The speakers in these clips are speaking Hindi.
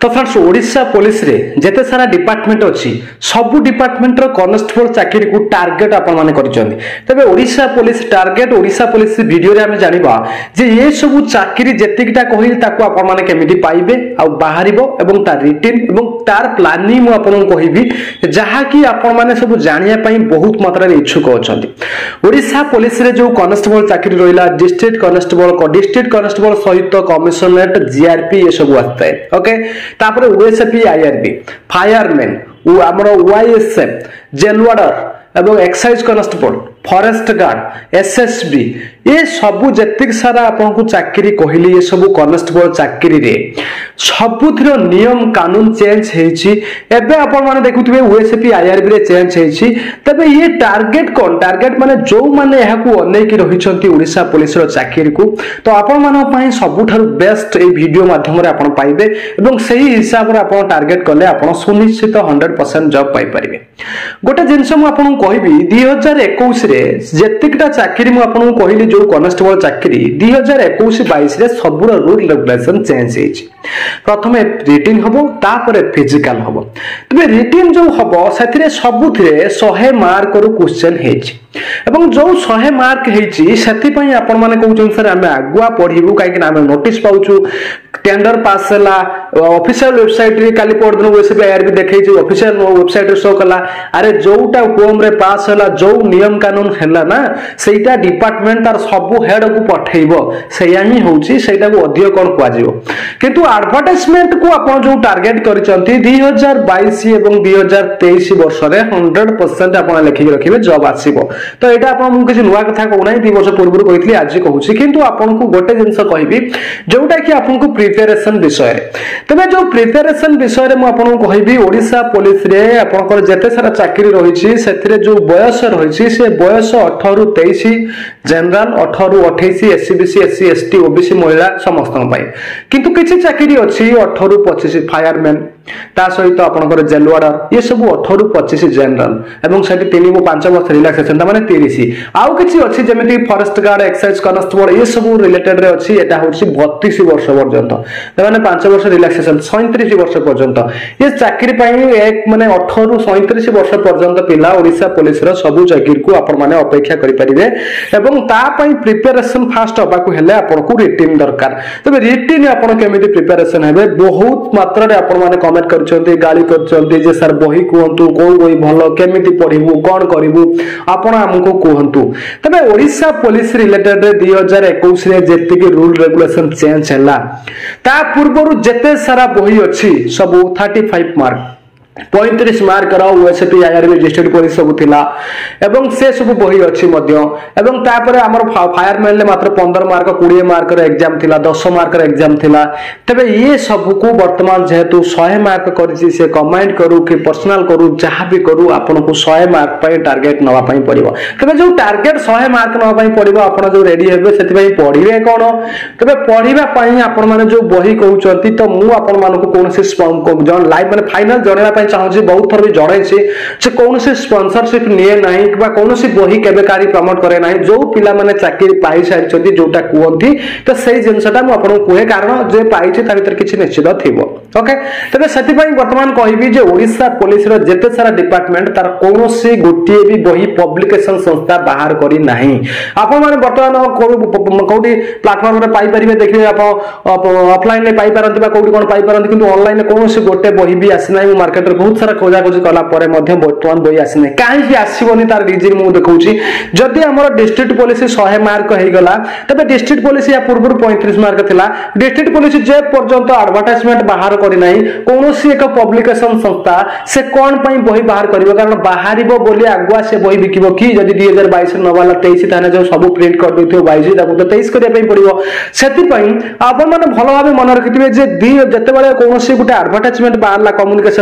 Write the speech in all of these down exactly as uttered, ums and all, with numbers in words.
तो फ्रेंड्स ओडिशा पुलिस रे जेते सारा डिपार्टमेंट अच्छी सबू डिपार्टमेंट रो कॉन्स्टेबल चाकरी को टार्गेट आपण माने करिसथि। तबे Odisha police target Odisha police video रे हमें जानिबा जे ये सब चाकरी जेतिकटा कहिल ताको आपण माने केमिति पाइबे आ बाहरिबो एवं तार रिटिन एवं तार प्लानिंग मु आपण कहिबी जहा कि आपण माने सब जानिया पई बहुत मात्रा रे इच्छुक अछंती। ओडिशा पुलिस रे जो कॉन्स्टेबल चाकरी रोइला डिस्ट्रिक्ट कॉन्स्टेबल को डिस्ट्रिक्ट कॉन्स्टेबल सहित कमिशनरेट जीआरपी ये सब आस्ता है। ओके तापर ओएसपी आईआरबी फायरमैन वो हमरो ओआईएसएफ जेल वार्डर एवं excise constable forest guard SSB ये सबु जेतिक सारा आपन को चाकरी कहली ये सबु कॉन्स्टेबल चाकरी रे सबुथिरो नियम कानून चेंज हेछि। एबे आपन माने देखुथिबे ओएसपी आईआरबी रे चेंज हेछि। तबे ये टारगेट कोन टारगेट माने जो माने यहा को अनै की रहिछंती ओडिशा पुलिस रो चाकरी को तो आपन माने पई सबुठारु बेस्ट ए वीडियो माध्यम रे आपन पाइबे एवं सही हिसाब रे आपन टारगेट करले आपन सुनिश्चित हंड्रेड परसेंट जॉब पाइ परिबे। गोटे जिंस मु आपन कहबी दो हज़ार इक्कीस रे जेतिकटा चाकरी मु आपन कहली जो कॉन्स्टेबल चाकरी दो हज़ार इक्कीस बाईस रे सबुर रूल रेगुलेशन चेंज हेछि। प्रथमे रिटिन हबो तापरे फिजिकल हबो। तबे रिटिन जो हबो सेथिरे सबुथिरे सौ मार्क रो क्वेश्चन हेछि एवं जो सौ मार्क हेछि सेथि पई आपन माने कहउछन सर हमें आगुआ पढिबु काहे कि हमें नोटिस पाउछु टेंडर पास हला ऑफिशियल वेबसाइट रे काली पढ दिन ओएसपी आईआरबी देखै छै ऑफिशियल वेबसाइट रे शो कला अरे जोटा कोम रे पास हला जो नियम कानून हला ना सेटा डिपार्टमेंट तार सब हेड को पठेइबो सेया ही होउची सेटा को अधिक कोन कुआ जिवो। किंतु एडवर्टाइजमेंट को आपण जो टारगेट करिसंती दो हज़ार बाईस एवं दो हज़ार तेईस वर्ष रे हंड्रेड परसेंट आपण लेखि रखिबे जॉब आसीबो। तो एटा आपण मु किछि नुवा कथा कहू नै दो वर्ष पूर्व कहितली आज कहूची किंतु आपण को गोटे जिंस कहबी जोटा कि आपण को प्रिपरेशन विषय तबे जो प्रिपरेशन विषय रे मु आपण को कहबी ओडिशा पुलिस रे आपण को जेते सारा चाकरी रहिछि सेथिरे जो बयस रहिछि से बयस अठारह रु तेईस जनरल अठारह रु अट्ठाईस एससीबीसी एससी एसटी ओबीसी महिला समस्त पाई किंतु किछि चाकरी अछि अठारह रु पच्चीस फायरमैन ता सहित आपनकर जेल वार्डर ये सब अठारह रु पच्चीस जनरल एवं सेठी तीन को पाँच वर्ष रिलैक्सेशन माने तीस आउ किछि अछि जेमिति फॉरेस्ट गार्ड एक्साइज कॉन्स्टेबल ये सब रिलेटेड रे अछि एटा होछि बत्तीस वर्ष पर्यंत माने पाँच वर्ष रिलैक्सेशन सैंतीस वर्ष पर्यंत ये चाकरी पई एक माने अठारह रु सैंतीस वर्ष पर्यंत पिला ओडिशा पुलिस रो सब चाकरी को आपण माने अपेक्षा करि परिबे एवं ता पई प्रिपरेशन फास्ट होबा को हेले आपण को रिटिन दरकार। तबे रिटिन आपण केमिति प्रिपरेशन हेबे बहुत मात्रा रे आपण माने कमेंट करछन्ते गाली करछन्ते जे सर बही कोहंतु कोन बही भलो केमिति पढिबु कोन करिवु आपण हमको कोहंतु। तबे ओडिशा पुलिस रिलेटेड रे दो हज़ार इक्कीस रे जेतिके रूल रेगुलेशन चेंज हैला ता पूर्वरु जेते सारा बही अछि सब पैंतीस मार्क पैंतीस मार्क रो ओएसपी आईआरबी डिस्ट्रिक्ट पुलिस सब थिला एवं से सब बही अछि मध्य एवं तापरे हमर फायरमैन ले मात्र पंद्रह मार्क बीस मार्क रो एग्जाम थिला दस मार्क रो एग्जाम थिला। तबे ये सब को वर्तमान जेहेतु सौ मार्क करिछि से कमांड करू कि पर्सनल करू जहां भी करू आपन को सौ मार्क पय टारगेट नवा पय पड़िबो। तबे जो टारगेट सौ मार्क नवा पय पड़िबो आपन जो रेडी हेबे सेति पय पढिबे कोन तबे पढिबा पय आपन माने जो बही कहउचंती तो मु आपन मान को कोनसे जन लाइव माने फाइनल जणेला चाहूँ बहुत थर भी जड़े से कौन से स्पॉन्सरशिप निये नहीं कि कौन सी बही केबे कारी प्रमोट करे नहीं जो पिला माने चाकरी पाई सारिछंती जोटा कुहंती तो सेही जिंसटा मु आपन कुहे कारण जे पाई छै ता भीतर किछि निश्चित थिबो। ओके तबे सेति पई वर्तमान कहबी जे ओडिशा पुलिस रो जेते सारा डिपार्टमेंट तार कौन सी गोटिए भी बही पब्लिकेशन संस्था बाहर करी नहीं। आपन माने वर्तमान कोडी प्लेटफॉर्म रे पाई परिबे देखिबे आप ऑफलाइन ले पाई परंती बा कोडी कोन पाई परंती किंतु ऑनलाइन कौन सी गोटे बही भी आसी नाही मार्केट रे बहुत सारा खोजा खोजी कला परे मध्य वर्तमान बही आसी नै काहे कि आसीबोनी तार रीजन मु देखौची जदी हमर डिस्ट्रिक्ट पुलिस सौ मार्क हे गला तबे डिस्ट्रिक्ट पुलिस या पूर्व पैंतीस मार्क थिला डिस्ट्रिक्ट पुलिस जे पर्यंत एडवर्टाइजमेंट बाहर करी नाही कोनोसी एक पब्लिकेशन संस्था से कोन पई बही बाहर करिवो कारण बाहरिबो बोली आगुआ से बही बिकिबो कि जदी दो हज़ार बाईस नवाला तेईस ताने जो सब प्रिंट कर दिथो बाईस ताको तो तेईस करिया पई पड़िबो। सेति पई आपन माने भलो भाबे मन रखिथिबे जे दी जते बेले कोनोसी गुटे एडवर्टाइजमेंट बाहरला कम्युनिकेशन कॉन्स्टेबल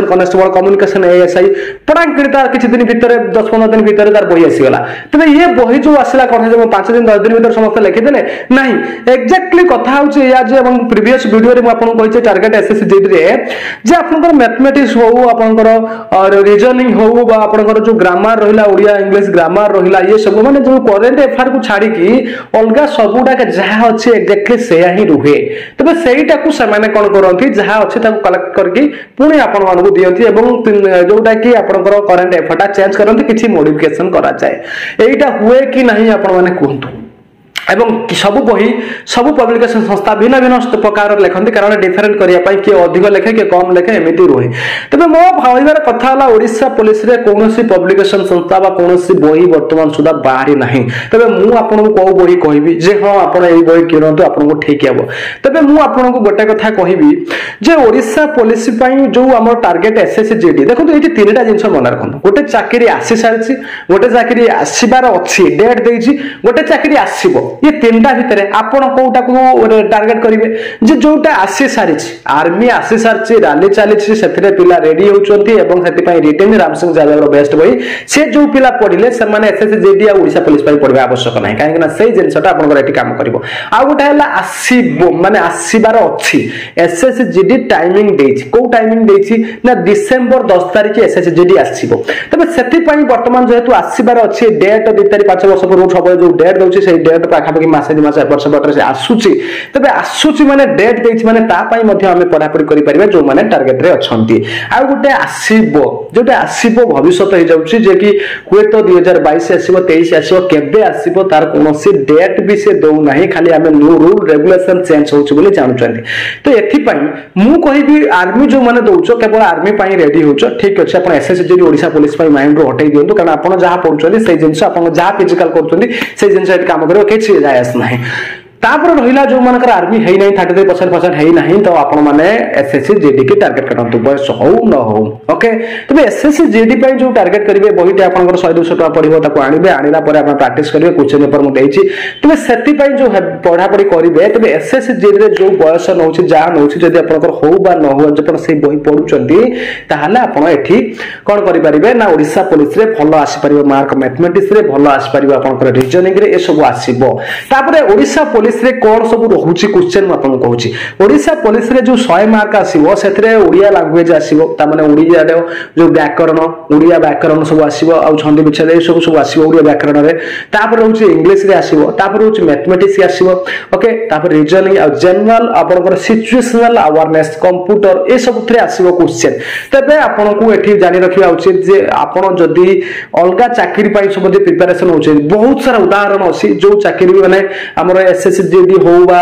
कौन कम्युनिकेशन एएसआई पढ़ाई तार किसी दिन भितर दस पंद्रह दिन भितर तार बही आसीगला तेज ये बही जो आसला कौन है पांच दिन दस दिन भर समस्त लिखिदे ना एक्जाक्टली कथा हूँ प्रीवियस वीडियो में आपको कही टार्गेट एसएससी जीडी जे आपंकर मैथमेटिक्स हो आपंकर रीजनिंग हो आपंकर जो ग्रामर रहा ओडिया इंग्लिश ग्रामर रहा ये सब माने जो करेंट एफआईआर को छाड़ी अलग सबुटा जहाँ अच्छे एक्जाक्टली से ही रुहे तेज सहीटा को सेमाने कौन करती जहाँ अच्छे कलेक्ट करके पुणी आपण मानक दिखती जोटा कि आपंकर करेंट एफआईआर चेंज करते किसी मॉडिफिकेशन करा जाए एटा हुए कि नहीं आपण माने कहतु एवं सबु बही सबु पब्लिकेशन संस्था भिन्न भिन्न प्रकार लिखती कारण डिफरेंट करने किए अधिक लिखे किए कम लिखे एमती रुहे तेज मो भावर कथा है ओडिशा पुलिस रे कौन पब्लिकेशन संस्था कौन बही बर्तमान सुधा बाहरी ना तेज मुझे आपको कौ बही कहबी जे हाँ आप बही किणतु आपको ठीक हे तेज मुझे आपको गोटे कथा कहबी जे ओडिशा पुलिस जो आम टार्गेट एसएससी जीडी देखो ये तीन टा जिन मन रखु गोटे चाकरी आसी सारी गोटे चाकरी आसबार अच्छी डेट देती गोटे चाकरी आसब ये तीन टा भितर आपण कोटा को टार्गेट करेंगे जे जोटा आसी सारी आर्मी आसी सारी रैली चली से पिला रेडी होती रिटेन रामसिंह यादव बेस्ट बही से जो पिला पढ़ले से एसएससी जीडी ओडिशा पुलिस पढ़ा आवश्यक ना कहीं से जिनसा आप कम कर आउ गोटे आसब माने आसबार अच्छी एसएससी जीडी टाइमिंग देछि को टाइमिंग देछि ना डिसेंबर दस तारिख एसएससी जीडी आसीबो तबे सेति पई वर्तमान जेहेतु आसीबार अच्छी डेट दो तारिख पांच वर्ष पूर्व सब जो डेट दउछि से डेट पाखापाखि मासे दि मास वर्ष बटर से आसुची तबे आसुची माने डेट देछि माने ता पई मध्ये हमें पढ़ा पढ़ी करि परिबे जो माने टारगेट रे अछंती आ गोटे आसीबो जोटा आसीबो भविष्यत हो जाउछि जे कि हुए तो दो हज़ार बाईस आसीबो तेईस आसीबो केबे आसीबो तार कोनोसी डेट भी से दउ नाही खाली हमें न्यू रूल रेगुलेशन चेंज होछि बोली जानुचंती तो एथि पई मु कहिबी आर्मी जो माने दउछो केवल आर्मी पई रेडी होछो ठीक अछि आपण एसएससी जे ओडिशा पुलिस पई माइंड रो हटै दियंतु कारण आपण जहा पढुचंती से जिंस आपण जहा फिजिकल करचंती से जिंस एत काम करियो किछि जायस नाही तापर रहिला जो मानकर आर्मी है नहीं थर्टी थ्री परसेंट परसेंट है नहीं तो आपण माने एसएससी जीडी की टारगेट करंतु बयस हो न हो ओके तबे एसएससी जीडी पे जो टारगेट करिवे बहिटे आपनकर सौ दो सौ टका पड़िबो ताको आनिबे आनिला परे आपण प्रैक्टिस करिवे क्वेश्चन पेपर मु देछि तबे सेति पई जो पढ़ा पढ़ी करिवे तबे एसएससी जीडी रे जो बयस नउछि जा नउछि जदि आपनकर हो बा न हो जपन से बही पढुचंती ताहाले आपण एठी कोन करि परिबे ना ओडिशा पुलिस रे भलो आसी परिबो मार्क मैथमेटिक्स रे भलो आसी परिबो आपनकर रीजनिंग रे ए सब आसीबो तापरे ओडिशा पुलिस रे कोन सब रहउछि क्वेश्चन आपन कहउछि ओडिशा पुलिस रे जो सौ मार्क आसीबो सेथरे ओडिया लैंग्वेज आसीबो ता माने ओडिया जो व्याकरण ओडिया व्याकरण सब आसीबो आ छंदी विच्छेद ए सब सब आसीबो ओडिया व्याकरण रे तापर रहउछि इंग्लिश रे आसीबो तापर रहउछि मैथमेटिक्स आसीबो ओके तापर रीजनिंग आ जनरल आपनकर सिचुएशनल अवेयरनेस कंप्यूटर ए सब थरे आसीबो क्वेश्चन तबे आपन को एठी जानि रखिबा उचित जे आपन जदी अलगा चाकरी पई सब प्रिपरेशन होछि बहुत सारा उदाहरण अछि जो चाकरी माने हमर एसएससी जीडी हो बा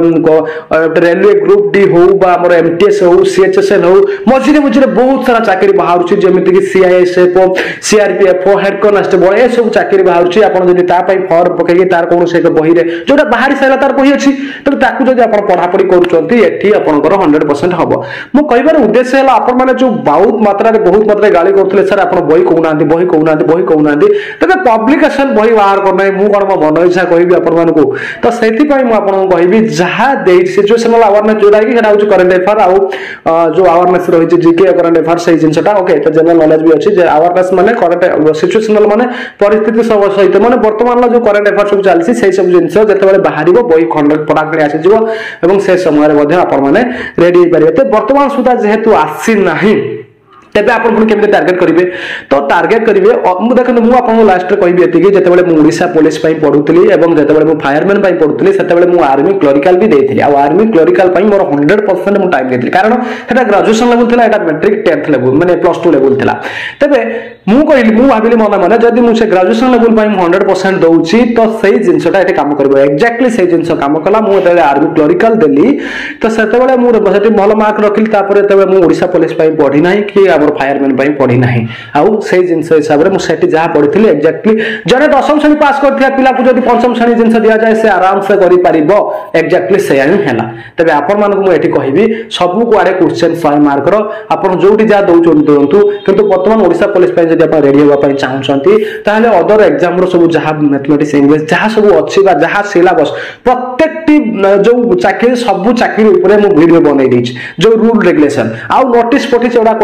हमर रेलवे ग्रुप डी हो बा हमर एमटीएस हो सीएचएसएल हो मझिरे मझिरे बहुत सारा चाकरी बाहरुछि जेमिति कि सीआईएसएफ सीआरपीएफ हेड कांस्टेबल ए सब चाकरी बाहरुछि आपण जदी ता पई फॉर्म पकेगी तार कोन से बही रे जोटा बाहरी साइला तार बही अछि त ताकू जदी आपण पढा पढी करूचंती एठी आपनकर हंड्रेड परसेंट हबो मो कहबार उद्देश्य हला आपण माने जो बहुत मात्रा रे बहुत मात्रा गाली करथले सर आपण बही कहउनांती बही कहउनांती बही कहउनांती तबे पब्लिकेशन बही बाहर करनाय मु कोन मो मन इच्छा कहबी आपण मानको तो सेति पई मु आपण कहबी जहा दे सिचुएशनल अवेयरनेस जोडा कि हेडा होची करंट अफेयर आउ जो अवेयरनेस रहिछि जीके करंट अफेयर सही जिंसटा ओके तो जनरल नॉलेज भी अछि जे अवेयरनेस माने करंट सिचुएशनल माने परिस्थिति सब सहित माने वर्तमान जो करंट अफेयर सब चलछि सही सब जिंस जते बेले बाहरिबो बही खंड पडाकणी आसी जिवो एवं से समय रे मध्ये आपण माने रेडी हे परिबे तो वर्तमान सुधा जेहेतु आसी नाही तेबे आपण पुणी केमते टारगेट करिवे तो टारगेट करिवे मु देखन मु आपण लास्ट रे कहबी एतिकी जते बेले मु ओडिशा पुलिस पई पढुतली एवं जते बेले मु फायरमैन पई पढुतली सेते बेले मु आर्मी क्लरिकल भी देथिली आ आर्मी क्लरिकल पई मोर हंड्रेड परसेंट मु टाइम देथिली कारण सेटा ग्रेजुएशन लेवल थिला एटा मैट्रिक टेंथ लेवल माने प्लस टू लेवल थिला तेबे मु कहली मु भाबिली मन माने जदी मु से ग्रेजुएशन लेवल पई मु हंड्रेड परसेंट दउची तो सही जिंसटा एटे काम करबो एक्जेक्टली सही जिंस काम कला मु एते आर्मी क्लरिकल देली तो सेते बेले मु सेति भलो मार्क रखिल तापरे तेबे मु ओडिशा पुलिस पई पढी नाही कि फायरमैन पई पढी नाही आउ से जिंस हिसाब रे मु सेठी जहा पढिथिले एक्जेक्टली जने दशम श्रेणी पास करथिया पिला को जदी पंचम श्रेणी जिंस दिया जाय से आराम से करि परिबो एक्जेक्टली से ही हैला तबे आपन मान को मु एठी कहिबी सबु को आडे क्वेश्चन सौ मार्क रो आपन जोटी जा दउचों दंतु किंतु वर्तमान ओडिशा पुलिस पई जदी आपन रेडी होबा पई चाहउछंती ताले अदर एग्जाम रो सब जहा मैथमेटिक्स इंग्लिश जहा सब अछि बा जहा सिलेबस प्रत्येकटी जो चाकरी सब चाकरी ऊपर मु वीडियो बनै दैछि जो रूल रेगुलेशन आउ नोटिस पठी चोडा कहया पई मोर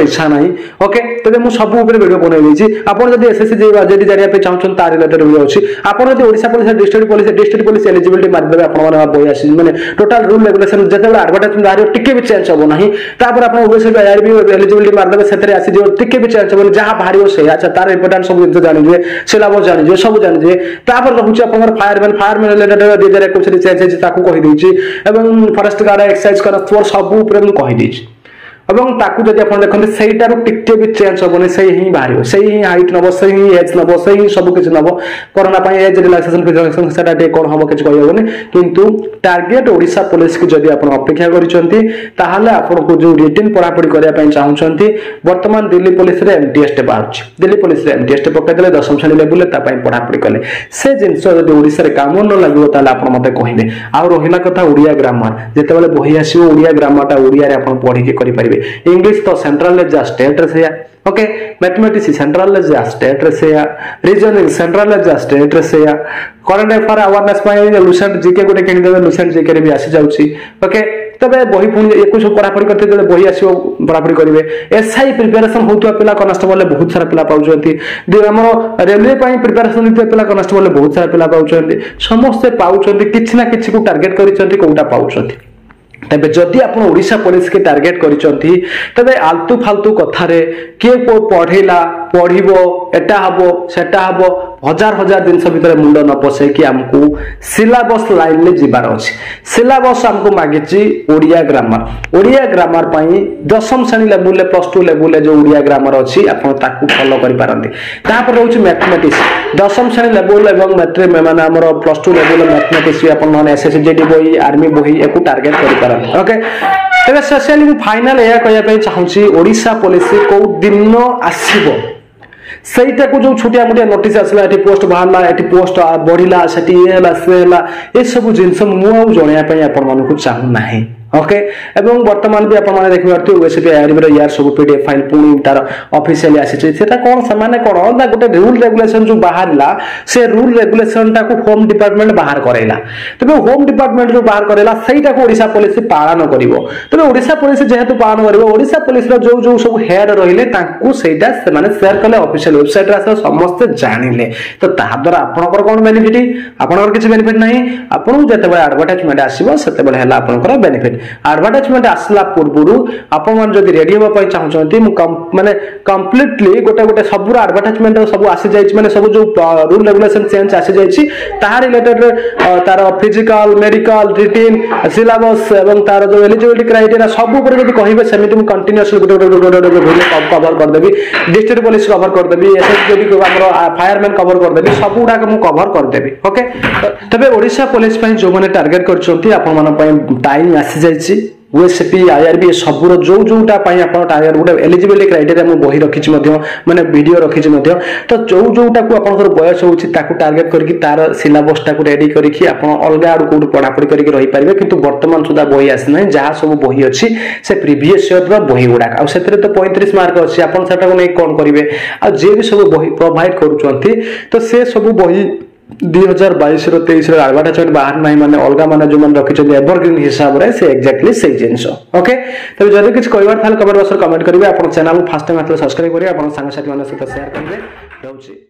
इच्छा नहीं ओके तबे मु सब ऊपर वीडियो बनै देछि आपण जदी एसएससी जेडी जानिया पे चाहछन तार रिलेटेड वीडियो अछि आपण जदी Odisha police district police district police eligibility मार देबे आपण माने बही आसी माने टोटल रूल रेगुलेशन जते बडा एडवर्टाइजमेंट आरो टिके भी चेंज होबो नाही तापर आपण ओबीसी आईआरबी एलिजिबिलिटी मार देबे सेतरे आसी जे टिके भी चेंज होबो जहां भारी से अच्छा तार इंपोर्टेंट सब जिंस जानि जे सिलेबस जानि जे सब जानि जे तापर रहउछि आपण फायरमैन फायरमैन रिलेटेड दो हज़ार इक्कीस रे चेंज अछि ताकू कहि देछि एवं फॉरेस्ट गार्ड एक्सरसाइज कर फोर सब ऊपर मु कहि देछि एवं ताकू जदि आपण देखते सहीटार टिके भी चेंज होबनी से ही बाहर से ही हाइट नब से ही एज नब से ही सब किसी नब कोरोना एज रिलैक्सेशन फिक्सेशन सेटा टे कोन हबो किछ कहि होबनी किंतु टार्गेट ओडिशा पुलिस की जदि आपण अपेक्षा करिसंती ताहाले आपण को जो रिटन पढ़ा पढ़ी करिया पय चाहउसंती वर्तमान दिल्ली पुलिस रे एमटीएस टे बाउची दिल्ली पुलिस रे एमटीएस टे पकय देले दशम श्रेणी लेवल ता पय पढ़ा पढ़ी कले से जिंस जदि ओडिसा रे काम न लागबो ताले आपण मते कहिबे आ रहिला कथा ओडिया ग्रामर जते बेले बही आसीओ ओडिया ग्रामर ता ओडिया रे आपण पढ़ी के करि परिबे इंग्लिश तो सेंट्रल ले जा स्टेट रे से ओके मैथमेटिक्स सेंट्रल ले जा स्टेट रे से रीजनिंग सेंट्रल ले जा स्टेट रे से करंट अफेयर अवेयरनेस पाई लुसेंट जीके गोटे किनि देबे लुसेंट जीके रे भी आसी जाउची ओके तबे बही पुणी एको सब पढ़ा पढ़ी करते देले बही आसीओ पढ़ा पढ़ी करिवे एसआई प्रिपरेशन होतुआ पिला कांस्टेबल ले बहुत सारा पिला पाउचंती दे हमर रेलवे पाई प्रिपरेशन होतुआ पिला कांस्टेबल ले बहुत सारा पिला पाउचंती समस्त पाउचंती किछि ना किछि को टारगेट करिसंती कोउटा पाउचंती तबे जदि आपण ओडिशा पुलिस के टारगेट करिसंती तबे आलतू फालतू कथा रे के को पढेला पढिबो एटा हबो सेटा हबो हजार हजार दिन सब भीतर मुंड न पसे कि हमको सिलेबस लाइन ले जिबार अछि सिलेबस हमको मागिची ओडिया ग्रामर ओडिया ग्रामर पई दशम श्रेणी लेवल ले प्लस टू लेवल ले जो ओडिया ग्रामर अछि आपण ताकू फॉलो करि पारंती तापर रहउची मैथमेटिक्स दशम श्रेणी लेवल एवं मैट्रिक में माने हमर प्लस टू लेवल मैथमेटिक्स आपण माने एसएससी जेडी बही आर्मी बही एकू टारगेट करि पारंती ओके तबे स्पेशली मु फाइनल एया कहया पई चाहूची ओडिशा पुलिस को दिन आसीबो सहीटा को जो छोटिया मोटिया नोटिस आसला एटी पोस्ट बाहरला एटी पोस्ट बढ़िला सेटी एला सेला ए सब जिंस मु आ जणया पई आपण मानकु चाहू नाही ओके एवं वर्तमान भी आपण माने देखि परथि ओएसपी आईआरबी रो यार सब पीडीएफ फाइल पुनी तार ऑफिशियली आसी छै सेटा कोन समान कोन ना गोटे रूल रेगुलेशन जो बाहरला से रूल रेगुलेशन टा को होम डिपार्टमेंट बाहर करेला तबे होम डिपार्टमेंट जो बाहर करेला सेटा को ओडिशा पुलिस पालन करिवो तबे ओडिशा पुलिस जेहेतु पालन करिवो ओडिशा पुलिस रो जो जो सब हेड रहिले ताकू सेटा से माने शेयर कले ऑफिशियल वेबसाइट रा समस्त जानिले तो ता द्वारा आपनकर कोन बेनिफिट आपनकर किछ बेनिफिट नाही आपन जते बे एडवर्टाइजमेंट आसीबो सेते बे हला आपनकर बेनिफिट एडवर्टाइजमेंट आसला पूर्वरु आपण मन जदी रेडी होबा पई चाहछंती मु माने कंप्लीटली गोटे गोटे सब एडवर्टाइजमेंट सब आसी जाइछ माने सब जो रूल रेगुलेशन चेंज आसी जाइछ तार रिलेटेड तार फिजिकल मेडिकल रिटिन सिलेबस एवं तार जो एलिजिबिलिटी क्राइटेरिया सब ऊपर जदी कहिबे सेमिति मु कंटीन्यूअसली गोटे गोटे गोटे वीडियो कवर कर देबी डिस्ट्रिक्ट पुलिस कवर कर देबी एसएस जेडी को हमरो फायरमैन कवर कर देबी सब उडा के मु कवर कर देबी ओके तबे ओडिशा पुलिस पई जो माने टारगेट करछंती आपण मन पई टाइम आसी जाइछि ओएसपी आईआरबी सबुर जो जोटा पई आपण टारगेट गोटे एलिजिबिलिटी क्राइटेरिया मु बही रखिछि मध्य माने वीडियो रखिछि मध्य तो जो जोटा को आपनकर बयस होछि ताकू टारगेट करके तार सिलेबस टाकू रेडी करके आपण अलगा आडू कोड पढा पढी करके रहि परिबे किंतु वर्तमान सुदा बही आसी नै जहा सब बही अछि से प्रीवियस ईयर रो बही गुडा आ सेतरे तो पैंतीस मार्क अछि आपण सेटा को नै कोन करिवे आ जे भी सब बही प्रोवाइड करूचंती तो से सब बही दो हज़ार बाईस रो तेईस रो एडवर्टाइजमेंट बाहर नाही माने अलगा माने जो मन रखि छै एवरग्रीन हिसाब रे से एक्जेक्टली से जिंस ओके तबे जदि किछ कहबार थाल कमेंट बॉक्स रे कमेंट करिवे आपण चैनल को फर्स्ट टाइम आथले सब्सक्राइब करिवे आपण संग साथी माने सहित शेयर करिवे रहउची।